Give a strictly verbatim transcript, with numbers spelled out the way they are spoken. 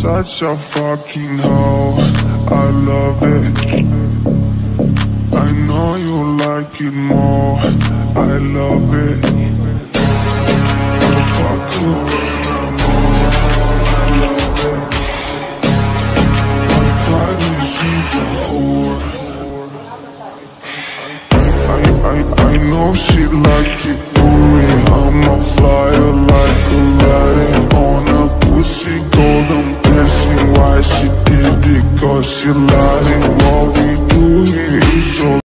such a fucking hoe, I love it. I know you like it more, I love it. I'll fuck you when I'm more, I love it. My pride is she's a whore. I, I, I know she like